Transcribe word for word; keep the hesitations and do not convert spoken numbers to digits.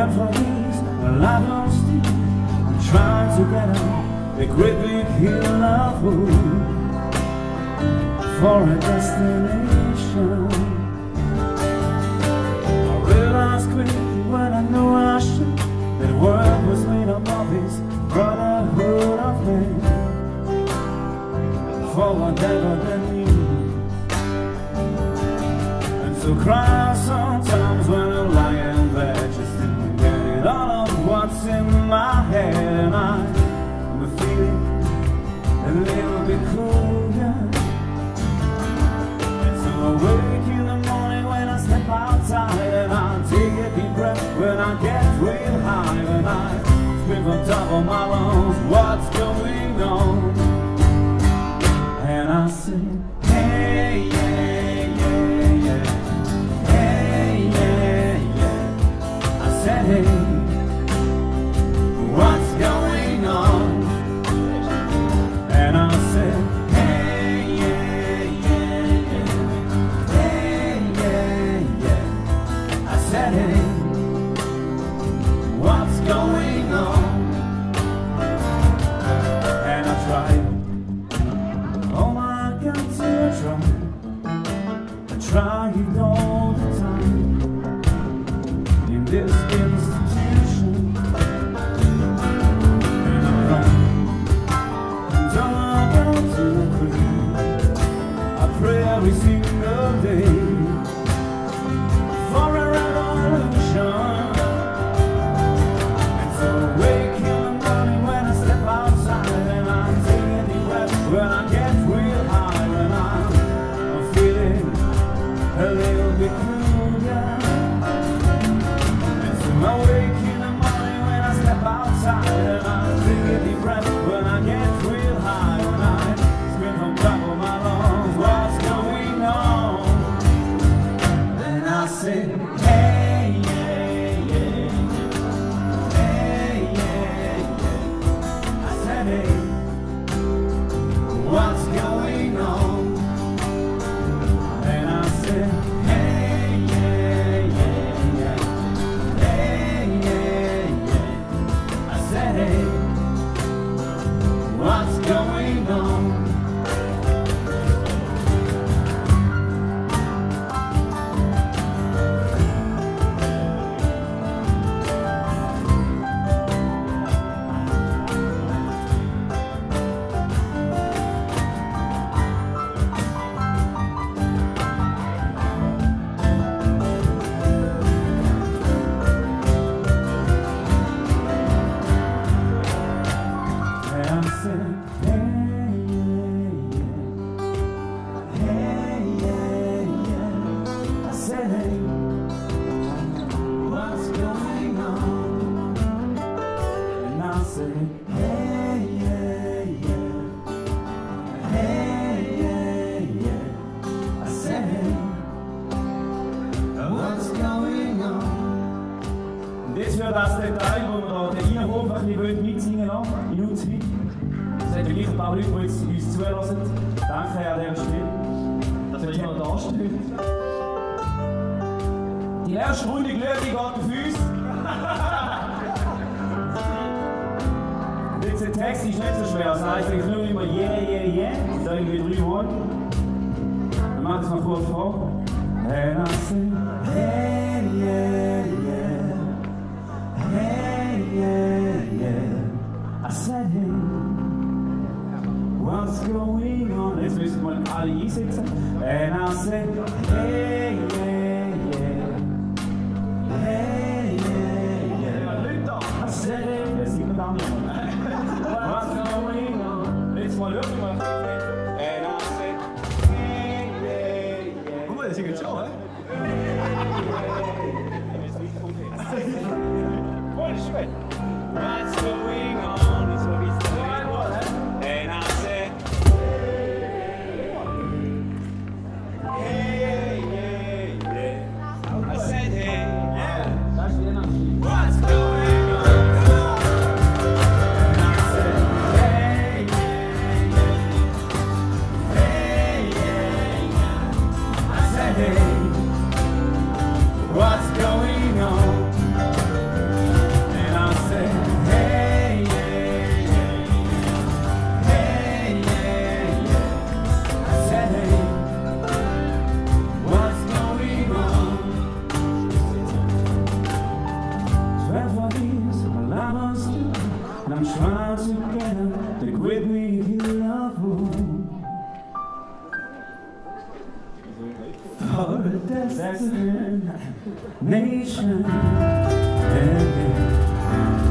And for years, life don't steal. I'm trying to get out a great big hill of hope for a destination. I realized quickly when I knew I should that the world was made up of this brotherhood of men, for whatever they need. And so cry sometimes when I'm lying there, just thinking all of what's in my head, and I'm feeling a little bit colder. And so I wake in the morning when I step outside, and I take a deep breath when I get real high, and I scream from top of my lungs, what's going on? And I say, hey, yeah, yeah, yeah, hey, yeah, yeah. I said, hey, what's going on? And I said, hey, yeah, yeah, yeah, hey, yeah, yeah. I said, hey, what's going on? And I tried, oh my God, to try, I try it all the time in this institution. And I'm wrong, and I'm about to agree. I pray every single day for a revolution. And so I wake in the morning when I step outside, and I take a deep breath when I get real high, and I'm, I'm feeling a little bit cooler. And so I wake in the morning when I step outside, and I take a deep breath when I get real high, and I scream from top of my lungs, what's going on? And I say, hey, yeah, yeah, hey, yeah, yeah. I said, hey, what's going on? And I said, hey, yeah, yeah, yeah, hey, yeah, yeah. I said, hey, what's going on? And I said, hey, yeah, yeah, hey, yeah, yeah. I said, hey, what's going on? And I said, hey, yeah, yeah, hey, yeah, yeah. I said, hey, what's going on? Dit wird das Detail, wo wir da den Einhof ein bisschen mitsingen lassen, in uns mit. Es hat ja gleich ein paar Leute, die jetzt uns zuhören. Danke an dieser Stelle, dass wir immer da stehen. Die erste Runde Glöckchen geht auf uns. Jetzt der Text ist nicht so schwer, das heisst eigentlich nur immer yeah, yeah, yeah. Da irgendwie drei Worte. Dann macht es mal kurz vor. And I say, hey, yeah, yeah, hey, yeah, yeah. I said, hey, what's going on? Jetzt müssen wir alle einsetzen. And I said, hey, yeah, yeah, hey, yeah, yeah. I said, hey, das sieht man da nicht. What's going on? Jetzt mal schauen wir mal. And I said, hey, yeah, yeah. Guck mal, das singt schon, hä? Voll schön. What's going on? Ist so wie es da ist. And I said, hey, yeah, yeah. I said, hey, yeah. What's going on? are a destination. Yeah, yeah.